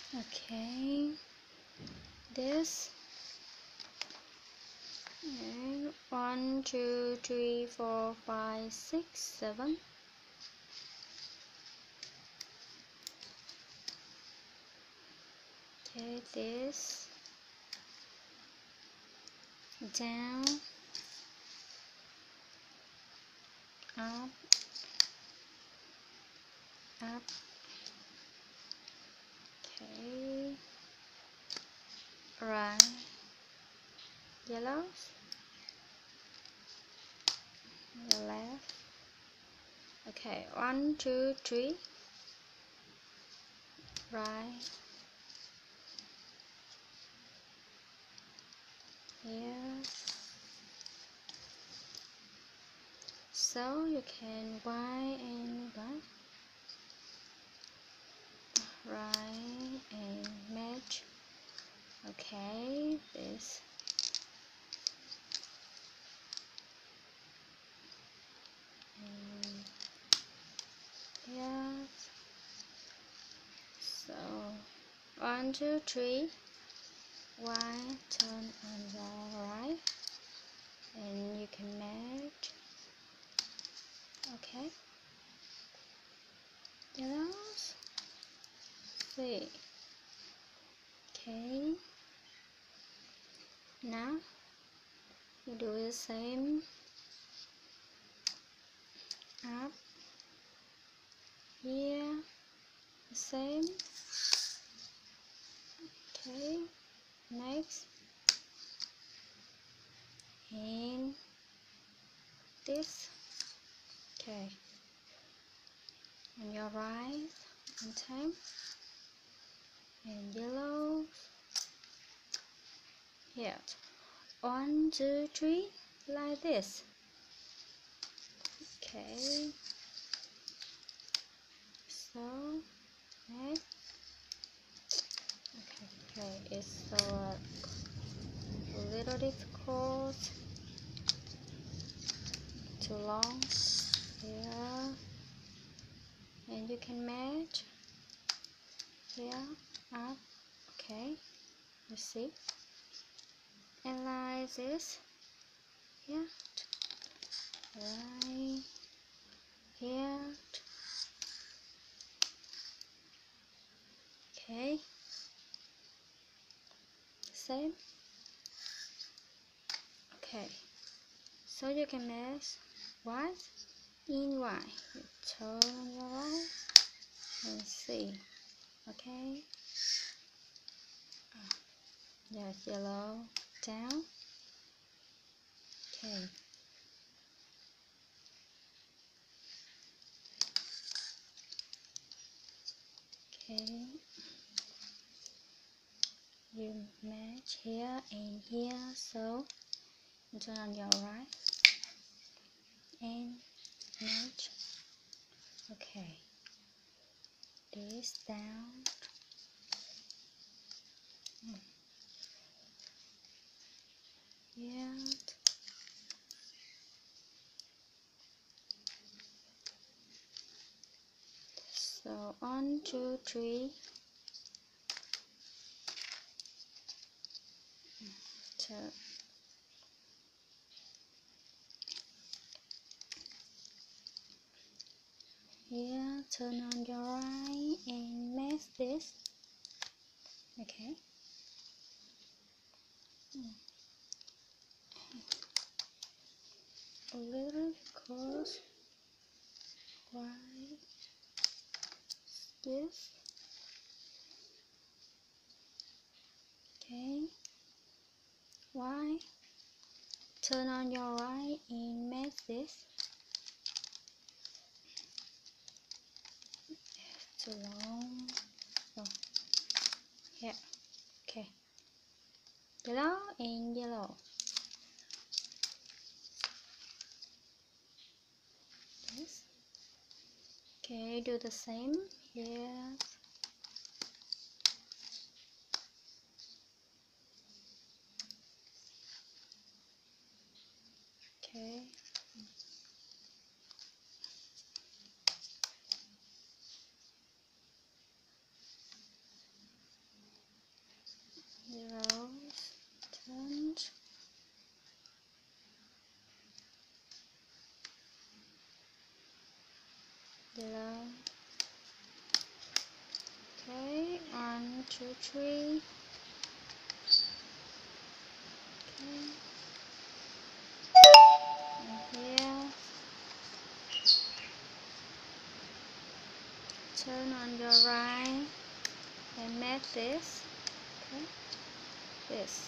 Okay, this. And 1, 2, 3, 4, 5, 6, 7. Okay, this down, up, up. Okay, right, yellow, left. Okay, 1, 2, 3, right, here. So you can right and right, right and match. Okay, this. And yeah. So 1, 2, 3. Right, turn on your right, and you can match. Okay, yellows, see. Okay, now you do the same. Up here, the same. Okay, next, and this. Okay, on your right, on time, and yellow. Here, 1, 2, 3, like this. Okay, so next. Okay, it's a little difficult, too long here, and you can match here, up. Okay, you see, and like this, here, right here. Okay, same. Okay, so you can match white in white. You turn your right and see. Okay, yes, yellow down. Okay, okay, you match here and here, so turn on your right and match. Okay, this down. Yeah. So 1, 2, 3. Turn. Here, turn on your right and match this. Okay. A little close. Right. This. Okay. Why? Turn on your right and match this. Too long. So here. Okay. Yellow and yellow. This. Okay, do the same here. Okay. 1, 2, 3. Okay. And here, turn on your right and make this. Okay, this.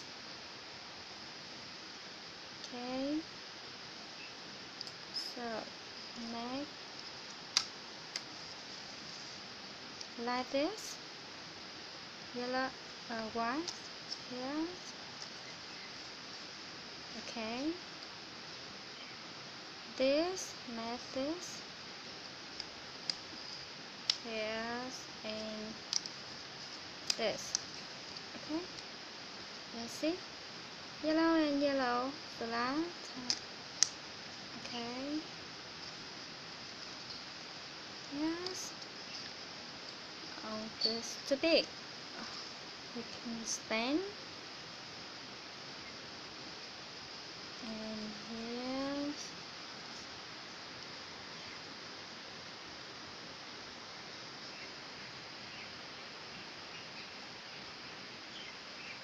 Okay, so make like this, yellow, white, here. Okay, this, make this, yes, and this. Okay, let's see, yellow and yellow, black. Okay, yes. Oh, this too big. We can stand and here.